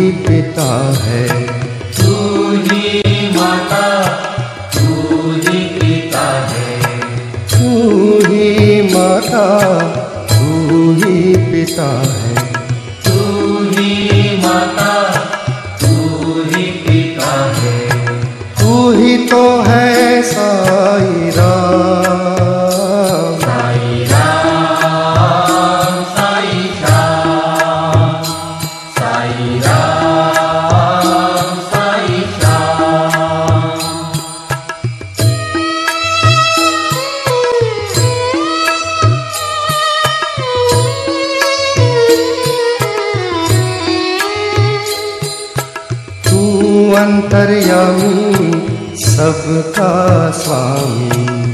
पिता है। तू ही माता, तू ही पिता है। तू ही माता, तू ही पिता है। तू ही माता, तू ही पिता है। तू ही तो है साईं राम। साईं राम, साईं श्याम, साईं राम, साईं श्याम। तू अंतर्यामी सबका स्वामी।